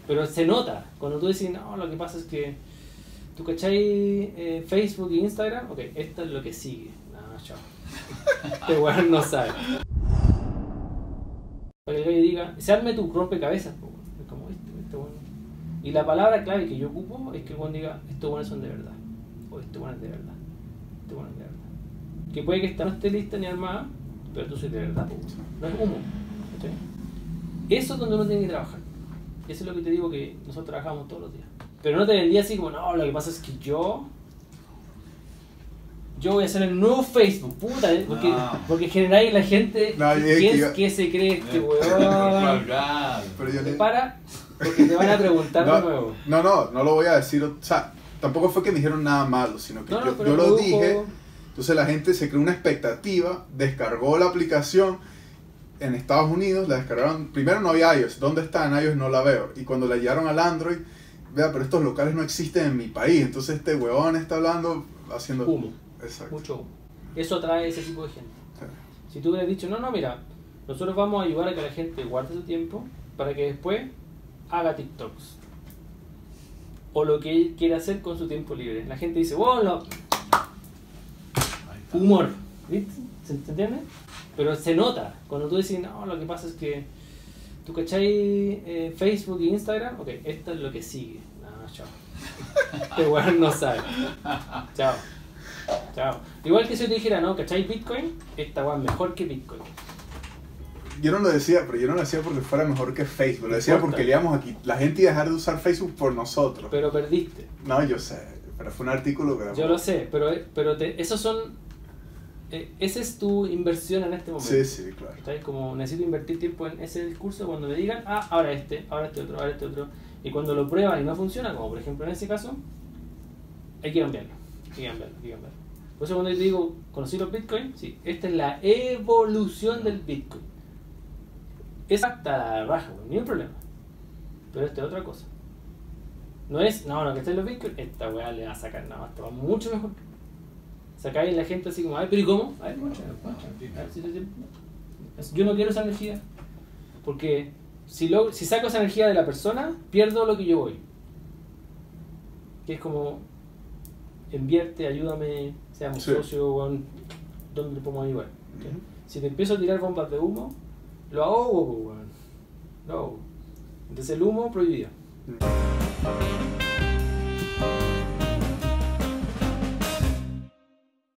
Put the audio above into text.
Pero se nota. Cuando tú decís, no, lo que pasa es que tú cachai Facebook e Instagram, ok, esto es lo que sigue. No, chao. Este weón no sabe. Para que el gallo diga, se arme tu rompecabezas, po, weón. Es como este weón. Y la palabra clave que yo ocupo es que el weón diga, estos weones son de verdad. O este weón es de verdad. Este weón es de verdad. Que puede que esta no esté lista ni armada, pero tú soy de verdad, po. No es humo. ¿Sí? Eso es donde uno tiene que trabajar. Eso es lo que te digo que nosotros trabajamos todos los días. Pero no te vendía así como, no, lo que pasa es que yo voy a hacer el nuevo Facebook, puta, porque generáis la gente, ¿qué se cree este weón? Pero yo Para, porque te van a preguntar de nuevo. No lo voy a decir, o sea, tampoco fue que me dijeron nada malo, sino que yo lo dije, entonces la gente se creó una expectativa, descargó la aplicación en Estados Unidos, la descargaron, primero no había iOS, ¿dónde está? En iOS no la veo, y cuando la llevaron al Android, vea, pero estos locales no existen en mi país, entonces este huevón está hablando, haciendo humo. Exacto. Mucho humo. Eso atrae a ese tipo de gente. Sí. Si tú hubieras dicho, no, mira, nosotros vamos a ayudar a que la gente guarde su tiempo para que después haga TikToks. O lo que él quiere hacer con su tiempo libre. La gente dice, bueno, humor. ¿Viste? ¿Se entiende? Pero se nota. Cuando tú decís, no, lo que pasa es que tú cachai Facebook e Instagram, ok, esto es lo que sigue. No, chao. Este weón no sabe. Chao. Chao. Igual que si yo te dijera, ¿no? ¿Cachai Bitcoin? Esta weá es mejor que Bitcoin. Yo no lo decía, pero yo no lo decía porque fuera mejor que Facebook. Lo decía porque le íbamos aquí. La gente iba a dejar de usar Facebook por nosotros. Pero perdiste. No, yo sé. Pero fue un artículo que... Yo lo sé, pero esos son... esa es tu inversión en este momento. Sí, claro. ¿Sabes? Como necesito invertir tiempo en ese curso cuando me digan, ahora este otro. Y cuando lo prueban y no funciona, como por ejemplo en ese caso, hay que cambiarlo. Por eso cuando yo te digo, ¿conocí los Bitcoin? Sí, esta es la evolución del Bitcoin. Esa está la raja, ni un problema. Pero esta es otra cosa. No es, no, que estén los Bitcoin, esta weá le va a sacar nada más, esto va mucho mejor. Sacáis la gente así como, pero ¿y cómo? A ver, yo no quiero esa energía. Porque si saco esa energía de la persona, pierdo lo que yo voy. Que es como, invierte, ayúdame, seamos socios, ¿dónde le podemos ayudar? ¿Okay? Si te empiezo a tirar bombas de humo, lo ahogo, lo ahogo. Entonces el humo prohibido.